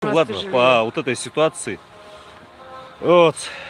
общем, ладно, по вот этой ситуации, вот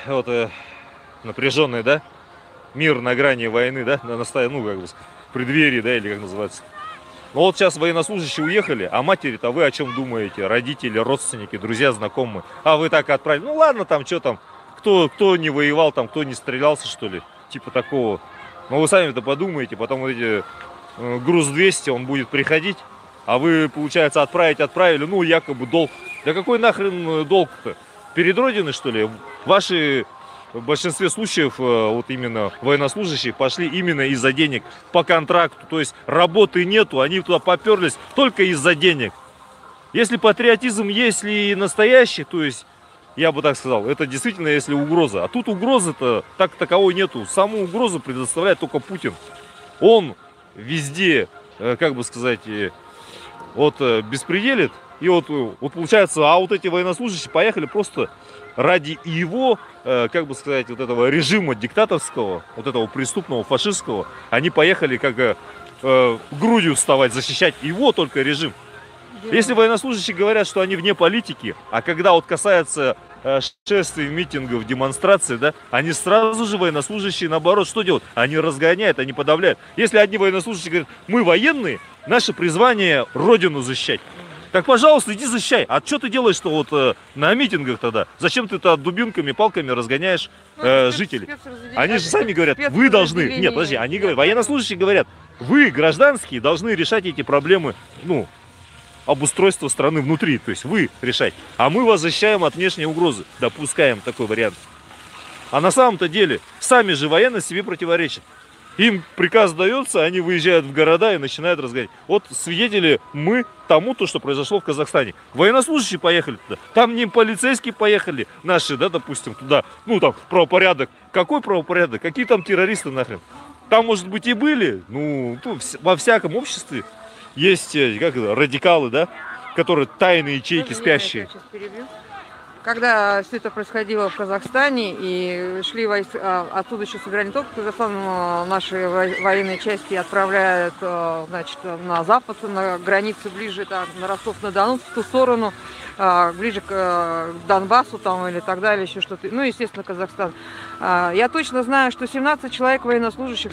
напряженный, да, мир на грани войны, да, ну, как бы, в преддверии, да, или как называется. Ну вот сейчас военнослужащие уехали, а матери-то вы о чем думаете? Родители, родственники, друзья, знакомые. А вы так отправили. Ну ладно, там что там, кто не воевал, там, кто не стрелялся, что ли, типа такого. Но вы сами-то подумаете, потом вот эти груз 200, он будет приходить, а вы, получается, отправили, ну, якобы долг. Да какой нахрен долг-то? Перед Родиной, что ли? Ваши в большинстве случаев вот именно военнослужащие пошли именно из-за денег по контракту. То есть работы нету, они туда поперлись только из-за денег. Если патриотизм есть ли настоящий, то есть, я бы так сказал, это действительно если угроза. А тут угрозы-то так таковой нету. Саму угрозу предоставляет только Путин. Он везде, как бы сказать, вот беспределит. И вот получается, а вот эти военнослужащие поехали просто ради его, как бы сказать, вот этого режима диктаторского, вот этого преступного, фашистского. Они поехали как грудью вставать, защищать его только режим. Если военнослужащие говорят, что они вне политики, а когда вот касается шествий, митингов, демонстраций, да, они сразу же, военнослужащие, наоборот, что делают? Они разгоняют, они подавляют. Если одни военнослужащие говорят, мы военные, наше призвание родину защищать. Так, пожалуйста, иди защищай. А что ты делаешь-то вот на митингах тогда? Зачем ты-то дубинками, палками разгоняешь жителей? Они же сами говорят, вы должны... Нет, подожди, они говорят, военнослужащие говорят, вы, гражданские, должны решать эти проблемы, ну, обустройства страны внутри. То есть вы решать. А мы вас защищаем от внешней угрозы. Допускаем такой вариант. А на самом-то деле, сами же военные себе противоречат. Им приказ дается, они выезжают в города и начинают разгонять. Вот свидетели мы тому, то, что произошло в Казахстане. Военнослужащие поехали туда. Там не полицейские поехали наши, да, допустим, туда. Ну, там, правопорядок. Какой правопорядок? Какие там террористы нахрен? Там, может быть, и были. Ну, во всяком обществе есть, как это, радикалы, да, которые тайные ячейки, спящие. Когда все это происходило в Казахстане и шли войска, оттуда еще собирали не только в Казахстан, но наши военные части отправляют, значит, на запад, на границы ближе, там, на Ростов-на-Дону, в ту сторону, ближе к Донбассу там или так далее, еще что-то. Ну, естественно, Казахстан. Я точно знаю, что 17 человек военнослужащих,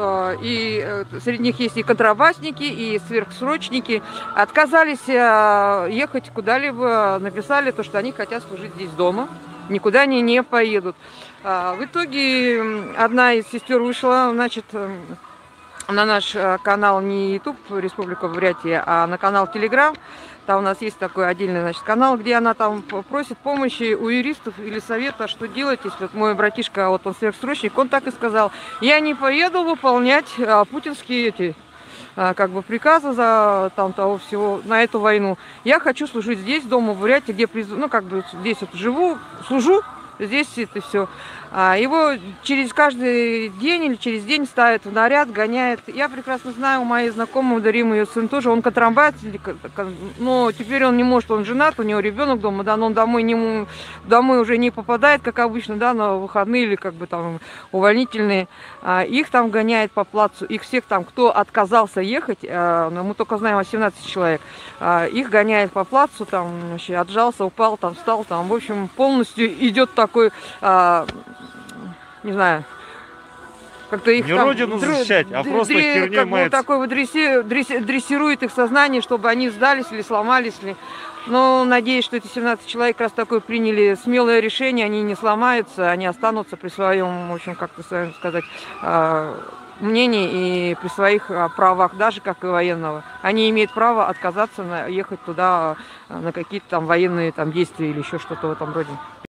и среди них есть и контрабасники, и сверхсрочники, отказались ехать куда-либо, написали то, что они хотят служить здесь дома, никуда они не поедут. В итоге одна из сестер вышла, значит, на наш канал не YouTube Республика Бурятия, а на канал Telegram. Там у нас есть такой отдельный, значит, канал, где она там просит помощи у юристов или совета, что делать, если вот мой братишка, вот он сверхсрочник, он так и сказал: я не поеду выполнять путинские эти, как бы, приказы за там того всего на эту войну. Я хочу служить здесь, дома в Бурятии, где, ну, как бы здесь вот живу, служу, здесь это все. Его через каждый день или через день ставят в наряд, гоняет. Я прекрасно знаю, у моей знакомой, Дарим, ее сын тоже, он контрабандник, но теперь он не может, он женат, у него ребенок дома, да, но он домой уже не попадает, как обычно, да, на выходные или как бы там увольнительные. Их там гоняет по плацу, их всех там, кто отказался ехать, мы только знаем 18 человек, их гоняет по плацу, там вообще отжался, упал, там встал, там, в общем, полностью идет такой, не знаю, как-то их не там родину защищать, а просто херней мается. Такой вот дрессирует их сознание, чтобы они сдались или сломались. Но надеюсь, что эти 17 человек раз такое приняли смелое решение, они не сломаются, они останутся при своем, в общем, как-то сказать, мнении и при своих правах, даже как и военного. Они имеют право отказаться ехать туда на какие-то там военные там действия или еще что-то в этом роде.